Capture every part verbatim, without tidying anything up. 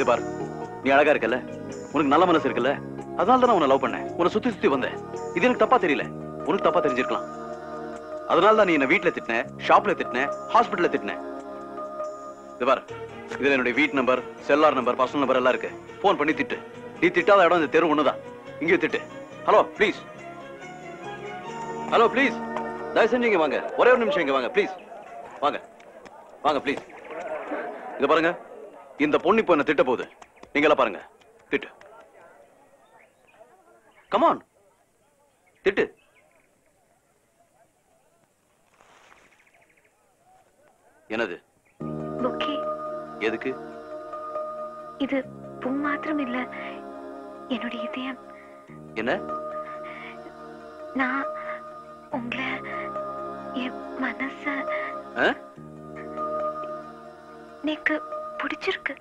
இதே பார், நீ அழகா இருக்கல, உனக்கு நல்ல மனசு இருக்குல்ல, அதனால தான் உன்னை லவ் பண்ணேன். உன்னை சுத்தி சுத்தி வந்தேன். இது எனக்கு தப்பா தெரியல, உனக்கு தப்பா தெரிஞ்சிருக்கலாம். அதனால தான் நீ என்ன வீட்டுல திட்டின, ஷாப்ல திட்டின, ஹாஸ்பிட்டல்ல திட்டின. இது பார், இதுல என்னுடைய வீட் number, cellular number, personal number எல்லாம் இருக்கு. போன் பண்ணி திட்டு. நீ திட்டாத இடம் இந்த தெரு ஒண்ணுதான். இங்கே திட்டு. ஹலோ ப்ளீஸ், ஹலோ ப்ளீஸ், தயவு செஞ்சு இங்க வாங்க. ஒரே ஒரு நிமிஷம் இங்க வாங்க ப்ளீஸ். வாங்க வாங்க ப்ளீஸ். இத பாருங்க, இந்த பொண்ணு இப்ப என்ன திட்ட போகுது. நீங்க எல்லாம் பாருங்க, திட்டு. கமான், திட்டு. என்னது? பொக்கே. எதுக்கு? இது பூ மாத்திரம் இல்ல, என்னுடைய இதயம். என்ன? நான் உங்களை என் மனச எனக்கு பிடிச்சிருக்கு.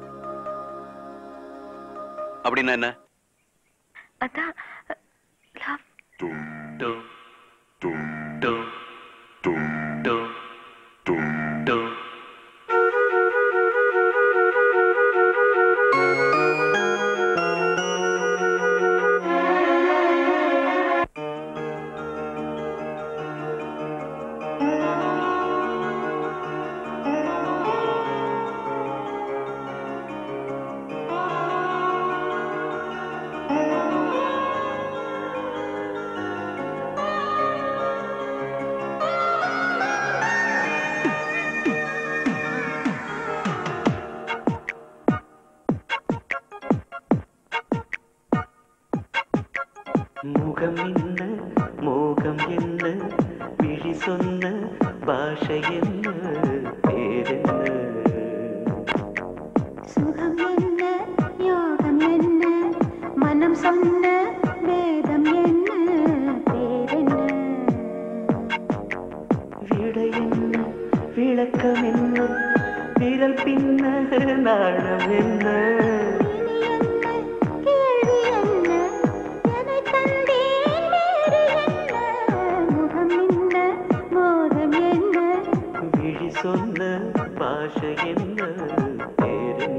அப்படின்னா என்ன? அதான் லவ். டு டு டு டு டு டு டு டு. முகம் என்ன, மோகம் என்ன, விழி சொன்ன பாஷை என்ன, பேரென்ன? சுகம் என்ன, யோகம் என்ன, மனம் சொன்ன வேதம் என்ன, பேரென்ன? விடை என்ன, விளக்கம் என்ன, விரல் பின்ன நாணம் என்ன? சொன்ன பாஷை என்ன, பேரென்ன?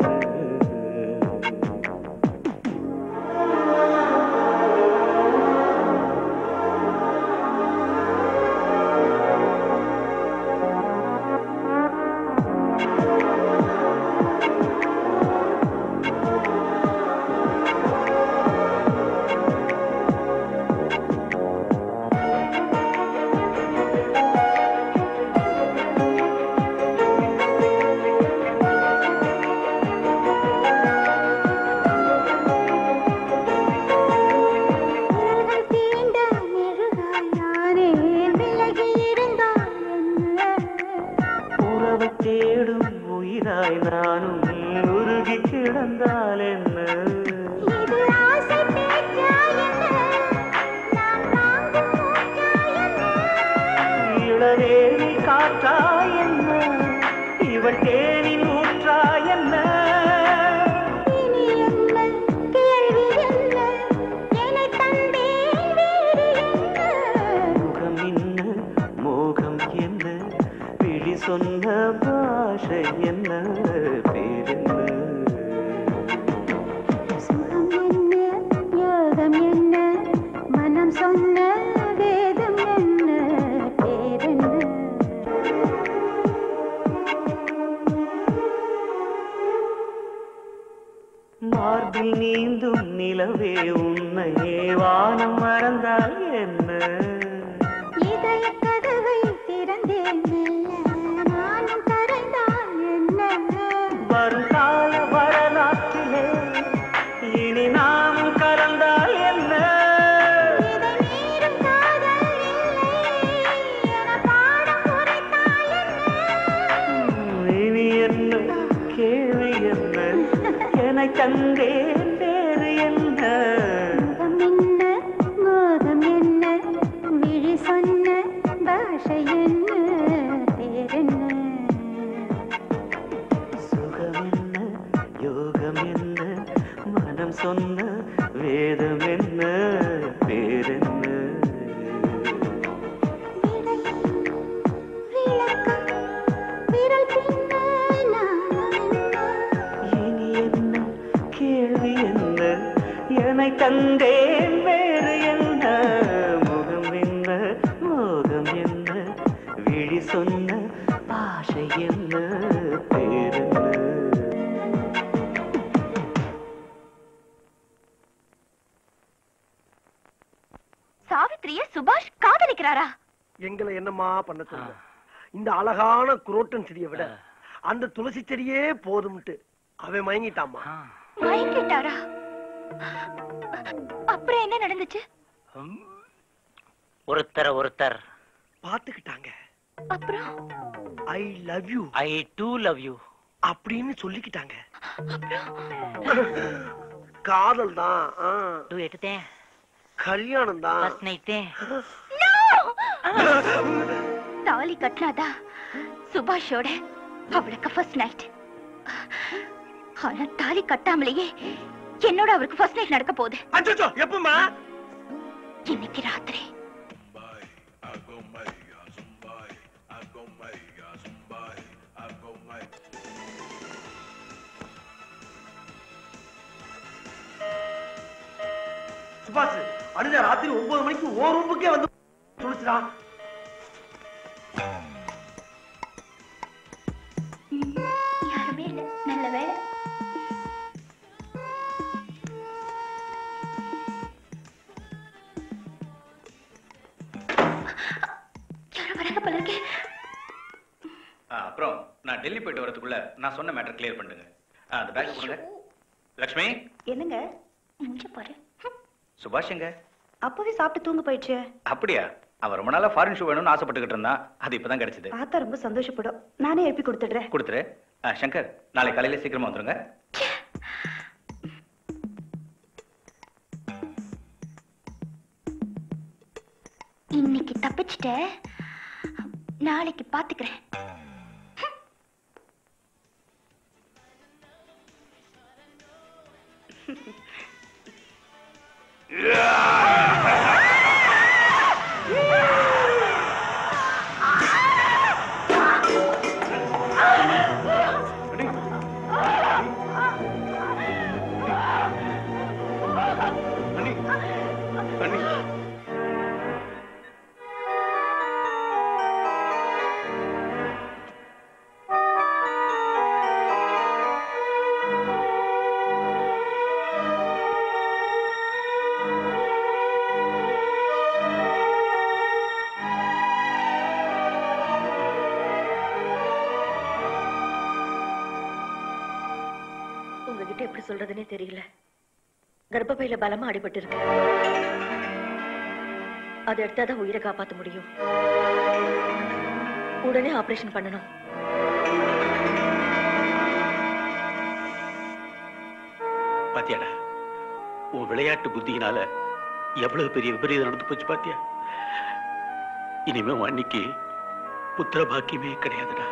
தேடும் உயிராய் நானும் உருகி கிடந்தால் என்ன? இளவேலி காற்றாய் என்ன, இவள் தேனி நூற்றாய் என்ன? முகம் என்ன, மோகம் என்ன, விழி சொன்ன பாஷை என்ன, பேரென்ன? சுகம் என்ன, யோகம் என்ன, மனம் சொன்ன வேதம் என்ன, பேரென்ன? மார்பில் நீந்தும் நிலவே உன்னையே வானம் மறந்தால் என்ன? இதய கதவை திறந்தேன் மெல்ல, நானும் கரைந்தால் என்ன? வருங்கால வரலாற்றிலே இனி நாம் கலந்தால் என்ன? இதை மீறும் காதல் இல்லை என பாடம் உரைத்தால் என்ன? இனி என்ன, கேள்வி என்ன, என்னை தந்தேன் வேறு என்ன? முகம் என்ன, மோகம் என்ன, விழி சொன்ன பாஷை என்ன, பேரென்ன? சுகம் என்ன, யோகம் என்ன, மனம் சொன்ன வேதம் என்ன, பேரென்ன? விளக்கம், விரல் பின்ன நாணம் என்ன? இனி என்ன, என்னை தந்தேன் வேறு என்ன முகம் என்ன மோகம் என்ன விழி சொன்ன பாஷை என்ன பேரென்ன சாவித்திரிய சுபாஷ் காதலிக்கிறாரா? எங்களை என்னமா பண்ண சொல்ல? இந்த அழகான குரோட்டன் செடியை விட அந்த துளசி செடியே போதும்ட்டு அவன் மயங்கிட்டாமா. மயங்கிட்டாரா? அப்புறம் என்ன நடந்துச்சு? ஒருத்தர் ஒருத்தர் பாத்துக்கிட்டாங்க. அப்புறம் I love you I too love you அப்படின்னு சொல்லிக்கிட்டாங்க. காதல் தான், டூ எடுத்தேன், கல்யாணம் தான். ஃபர்ஸ்ட் நைட்டே. தாலி கட்டினாதா சுபாஷோட அவளுக்கு ஃபர்ஸ்ட் நைட். ஆனா தாலி கட்டாமலேயே என்னோட அவருக்கு ஃபர்ஸ்ட் நைட் நடக்க போகுது. அச்சோ, எப்பமா? இன்னைக்கு ராத்திரி. சுபாஷ் அடுத்த ராத்திரி ஒன்பது மணிக்கு ஓ ரூமுக்கே வந்து சொல்லுச்சுடா. யாருமே இல்ல, நல்ல வேலை. யாரும் வராங்க போல இருக்கே. அப்புறம் நான் டெல்லி போயிட்டு வரதுக்குள்ள நான் சொன்ன மேட்டர் கிளியர் பண்ணுங்க. அந்த பேக் கொடுங்க. லட்சுமி. என்னங்க? இங்க பாரு. சுபாஷ் எங்க? அப்பவே சாப்பிட்டு தூங்க போயிடுச்சு. அப்படியா? அவன் ரொம்ப நாளா ஃபாரின் ஷூ வேணும்னு ஆசைப்பட்டுக்கிட்டு இருந்தான். அது இப்பதான் கிடைச்சது. பார்த்தா ரொம்ப சந்தோஷப்படும். நானே எழுப்பி கொடுத்துடுறேன். கொடுத்துரு. சங்கர், நாளை காலையில சீக்கிரமா வந்துருங்க. இன்னைக்கு தப்பிச்சிட்ட, நாளைக்கு பாத்துக்கிறேன். எப்படி சொல்றதுன்னே தெரியல. கர்ப்பப்பையில பலமா அடிபட்டு இருக்கு. அதை எடுத்தாதான் உயிரை காப்பாற்ற முடியும். உடனே ஆபரேஷன் பண்ணணும். பாத்தியாடா, உன் விளையாட்டு புத்தியினால எவ்வளவு பெரிய விபரீதம் நடந்து போச்சு பாத்தியா? இனிமே அன்னைக்கு புத்திர பாக்கியமே கிடையாதுடா.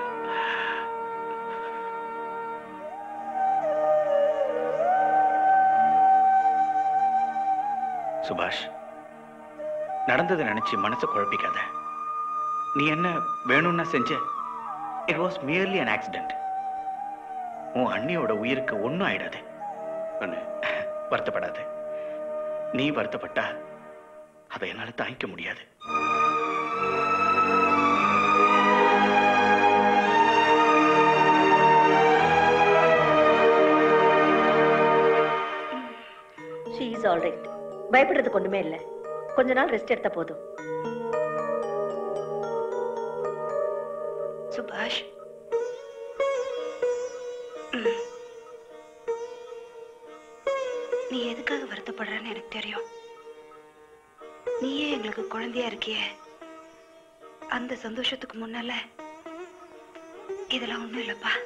சுபாஷ், நடந்ததை நினைச்சு மனசை குழப்பிக்காத. நீ என்ன வேணும்னா செஞ்ச. It was merely an accident. உன் அண்ணியோட உயிருக்கு ஒன்னும் ஆயிடாது. வருத்தப்படாது. நீ வருத்தப்பட்டா அதை என்னால தாங்கிக்க முடியாது. She is all right. பயப்படுறதுக்கு ஒண்ணுமே இல்ல. கொஞ்ச நாள் ரெஸ்ட் எடுத்தா போதும். சுபாஷ், நீ எதுக்காக வருத்தப்படுறன்னு எனக்கு தெரியும். நீயே எங்களுக்கு குழந்தையா இருக்கிய, அந்த சந்தோஷத்துக்கு முன்னால இதெல்லாம் ஒண்ணும் இல்லப்பா.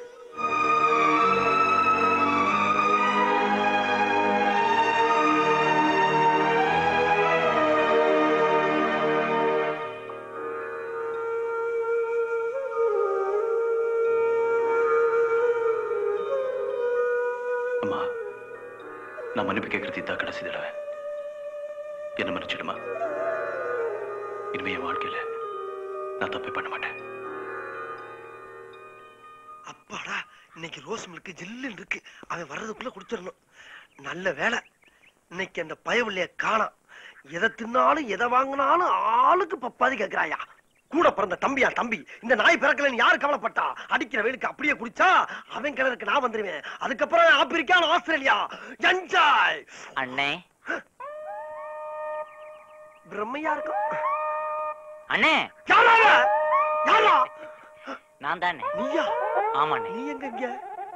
அம்மா, நான் மன்னிப்பு கேட்கறது இதான் கடைசி தடவை. என்ன மன்னிச்சிடுமா. இனிமே என் வாழ்க்கையில நான் தப்பே பண்ண மாட்டேன். அப்பாடா, இன்னைக்கு ரோஸ் மில்க் ஜில்லுன்னு இருக்கு. அவன் வர்றதுக்குள்ள குடிச்சிடணும். நல்ல வேலை, இன்னைக்கு அந்த பயவில்லைய காணாம். எதை தின்னாலும் எதை வாங்கினாலும் ஆளுக்கு பப்பாதி கேட்கிறாயா. கூட பிறந்த தம்பியா தம்பி, இந்த நாய் பிறக்கலன்னு யாரு கவலைப்பட்டா? அடிக்கிற வெயிலுக்கு அப்படியே குடிச்சா அவன் கிணறுக்கு நான் வந்துருவேன். அதுக்கப்புறம் ஆப்பிரிக்கா, ஆஸ்திரேலியா என்ஜாய். அண்ணே பிரம்மையா இருக்கும். அண்ணே யாரா யாரா? நான் தானே. நீயா? ஆமாண்ணே. நீ எங்க இங்க?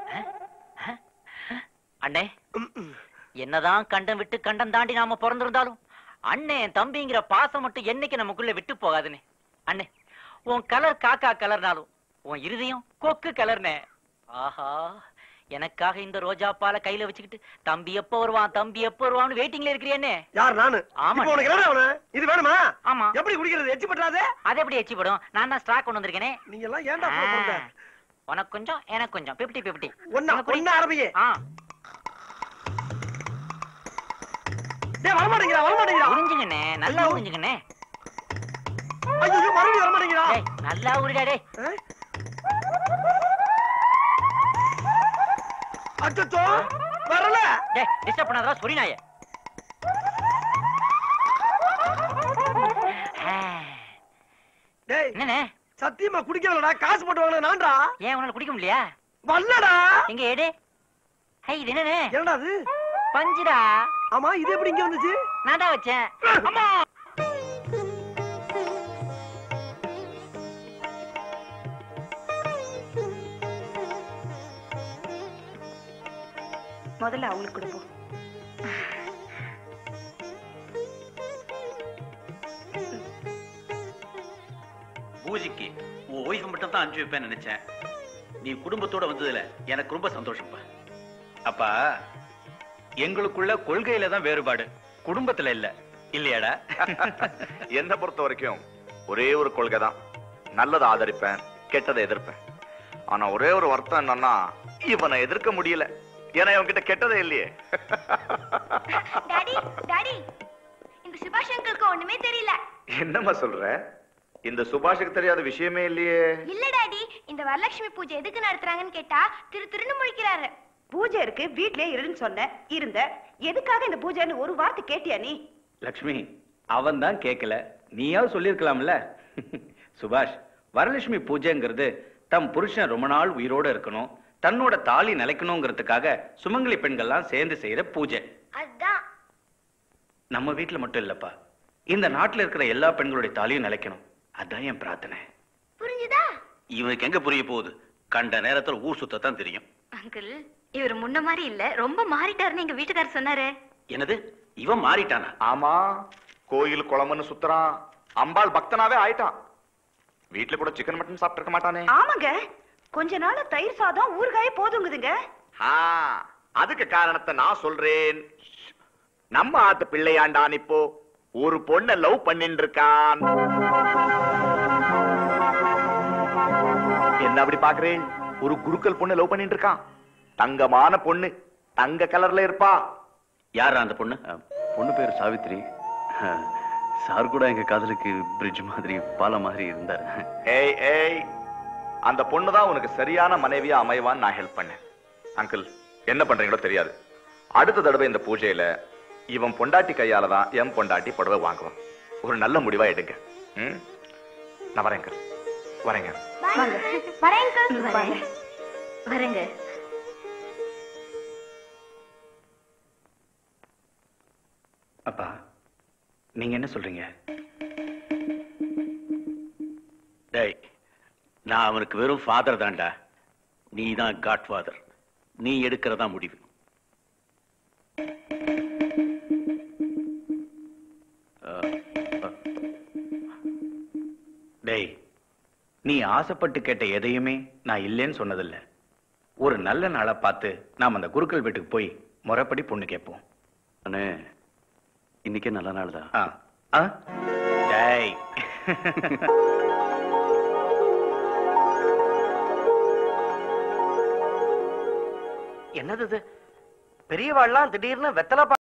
அண்ணே என்னதான் கண்டம் விட்டு கண்டம் தாண்டி நாம பிறந்திருந்தாலும் அண்ணே தம்பிங்கிற பாசம் மட்டும் என்னைக்கு நமக்குள்ள விட்டு போகாதுனே. அண்ணே உன் கலர் காக்கா கலர்னாலும் உன் இருதயம் கொக்கு கலர்னே. ஆஹா, எனக்காக இந்த ரோஜா பாலை கையில வச்சுக்கிட்டு தம்பி எப்ப வருவான் தம்பி எப்ப வருவான்னு வெயிட்டிங்ல இருக்கிறியனே. யார்? நானு. ஆமா. இப்போ உனக்கு என்ன வேணும்? இது வேணுமா? ஆமா. எப்படி குடிக்கிறது? எச்சி பட்டாதே. அது எப்படி எச்சி படும்? நான் தான் ஸ்டாக் கொண்டு வந்திருக்கேனே. நீங்க எல்லாம் ஏன்டா போக போறீங்க? உனக்கு கொஞ்சம் எனக்கு கொஞ்சம் பிப்டி பிப்டி. ஒண்ணா ஒண்ணா ஆரம்பியே. ஆ டேய் வர மாட்டேங்கடா வர மாட்டேங்கடா. உறிஞ்சுங்கண்ணே, நல்லா உறிஞ்சுங்கண்ணே. ஐயோ மறுபடியும் வர மாட்டேங்கடா. டேய் நல்லா உறிடா டேய். அச்சச்சோ வரல. டேய் டிஸ்டர்ப் பண்ணாதடா சொரி நாயே. டேய் என்னண்ணே சத்தியமா குடிக்கலடா. காசு போட்டு வாங்குன நான்டா. ஏன் உன்னால குடிக்க முடியலையா? வரலடா. எங்க ஏடு? ஹை இது என்னண்ணே? என்னடா அது? பஞ்சுடா. ஆமா இது எப்படி இங்க வந்துச்சு? நான் தான் வச்சேன். அம்மா முதல்ல அவங்களுக்கு கொடுப்போம். பூஜைக்கு உன் ஒய்ஃப் மட்டும் தான் அனுப்பி வைப்பேன்னு நினைச்சேன். நீ குடும்பத்தோட வந்ததுல எனக்கு ரொம்ப சந்தோஷம்ப்பா. அப்பா எங்களுக்குள்ள கொள்கையில தான் வேறுபாடு, குடும்பத்துல இல்ல, இல்லையாடா? என்ன பொறுத்த வரைக்கும் ஒரே ஒரு கொள்கை தான். நல்லதை ஆதரிப்பேன், கெட்டதை எதிர்ப்பேன். ஆனா ஒரே ஒரு வருத்தம் என்னன்னா இவனை எதிர்க்க முடியல. ஏன்னா இவன் கிட்ட கெட்டதே இல்லையே. டாடி டாடி இந்த சுபாஷ் அங்கிளுக்கு ஒண்ணுமே தெரியல. என்னம்மா சொல்ற? இந்த சுபாஷுக்கு தெரியாத விஷயமே இல்லையே. இல்ல டாடி, இந்த வரலட்சுமி பூஜை எதுக்கு நடத்துறாங்கன்னு கேட்டா திரு திருன்னு முழிக்கிறாரு. பூஜை இருக்கு வீட்லயே இருன்னு சொன்ன இருந்த. எதுக்காக இந்த பூஜைன்னு ஒரு வார்த்தை கேட்டியா நீ? லட்சுமி அவன் தான் கேட்கல, நீயாவது சொல்லிருக்கலாம்ல. சுபாஷ், வரலட்சுமி பூஜைங்கிறது தம் புருஷன் ரொம்ப நாள் உயிரோட இருக்கணும், தன்னோட தாலி நிலைக்கணுங்கிறதுக்காக சுமங்கலி பெண்கள்லாம் சேர்ந்து செய்யற பூஜை. அதான் நம்ம வீட்டுல மட்டும் இல்லப்பா, இந்த நாட்டுல இருக்கிற எல்லா பெண்களுடைய தாலியும் நிலைக்கணும். அதான் என் பிரார்த்தனை. புரிஞ்சுதா? இவனுக்கு எங்க புரிய போகுது? கண்ட நேரத்துல ஊர் சுத்தத்தான் தெரியும். அங்கிள் இவர் முன்ன மாதிரி இல்ல, ரொம்ப மாறிட்டாருன்னு எங்க வீட்டுக்காரர் சொன்னாரு. என்னது, இவன் மாறிட்டானா? ஆமா, கோயில் குளம்னு சுத்துறான், அம்பாள் பக்தனாவே ஆயிட்டான். வீட்டுல கூட சிக்கன் மட்டன் சாப்பிட்டு இருக்க மாட்டானே. ஆமாங்க, கொஞ்ச நாள் தயிர் சாதம் ஊறுகாயே போதுங்குதுங்க. அதுக்கு காரணத்தை நான் சொல்றேன். நம்ம ஆத்து பிள்ளையாண்டான் இப்போ ஒரு பொண்ணை லவ் பண்ணிட்டு இருக்கான். என்ன அப்படி பாக்குறேன்? ஒரு குருக்கள் பொண்ணை லவ் பண்ணிட்டு இருக்கான். தங்கமான பொண்ணு, தங்க கலர்ல இருப்பா. யாரா அந்த பொண்ணு? பொண்ணு பேரு சாவித்ரி. சார் கூட எங்க காதலுக்கு பிரிட்ஜ் மாதிரி பாலம் மாதிரி இருந்தாரு. ஏய் ஏய், அந்த பொண்ணுதான் உனக்கு சரியான மனைவியா அமைவான்னு நான் ஹெல்ப் பண்ணேன். அங்கிள் என்ன பண்றீங்களோ தெரியாது, அடுத்த தடவை இந்த பூஜையில இவன் பொண்டாட்டி கையால தான் என் பொண்டாட்டி புடவை வாங்குவான். ஒரு நல்ல முடிவா எடுங்க. ம், நான் வரேன் அங்கிள். வரேங்க. வரேங்க வரேங்க. அப்பா நீங்க என்ன சொல்றீங்க? டேய், நான் அவனுக்கு வெறும் ஃபாதர் தான்டா, நீ தான் காட் ஃபாதர். நீ எடுக்கிறதா முடிவு. டேய், நீ ஆசைப்பட்டு கேட்ட எதையுமே நான் இல்லைன்னு சொன்னதில்லை. ஒரு நல்ல நாளா பார்த்து நாம் அந்த குருக்கள் வீட்டுக்கு போய் முறைப்படி பொண்ணு கேட்போம். அண்ணே, இன்னைக்கே நல்ல நாள் தான். டேய், என்னது இது? பெரியவாள்லாம் திடீர்னு வெத்தலை